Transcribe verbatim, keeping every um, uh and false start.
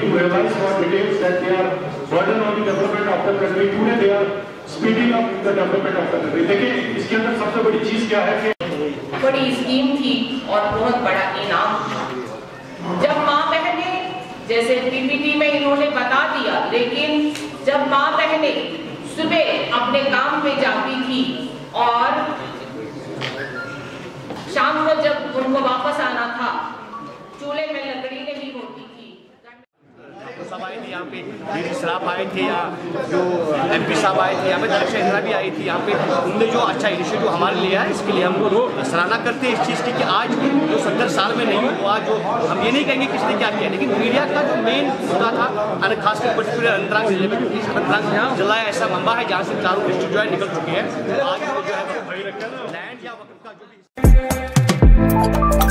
to realize what details that they are burden on the development of the country. Today they are speeding up the development of the country. देखिए इसके अंदर सबसे बड़ी चीज क्या है कि बड़ी स्कीम थी और बहुत बड़ा इनाम था। जब माँ बहने जैसे पीपीटी में इन्होंने बता दिया, लेकिन जब माँ बहने सुबह अपने काम पे जाती थी और शाम को जब उनको वापस आना था, चूल्हे में लकड़ी नहीं होती थी। सब आए थे यहाँ पे, डीडी सराफ आए थे, या जो एमपी साहब आए थे यहाँ पे, दरअसल इंदिरा भी आई थी यहाँ पे। उन्होंने जो अच्छा इनिशिएटिव हमारे लिया है, इसके लिए हमको सराहना करते हैं इस चीज़ की कि आज जो सत्तर साल में नहीं हुआ, जो हम ये नहीं कहेंगे किसने क्या किया, लेकिन मीडिया का जो मेन मुद्दा था, खासकर पर्टिकुलर अनंतनाग जिले में, क्योंकि अनंतनाग जिला ऐसा मंबा है जहाँ से चारों डिस्ट्रिक्ट जो है निकल चुके हैं। आज जो है लैंड या वक्त का जो भी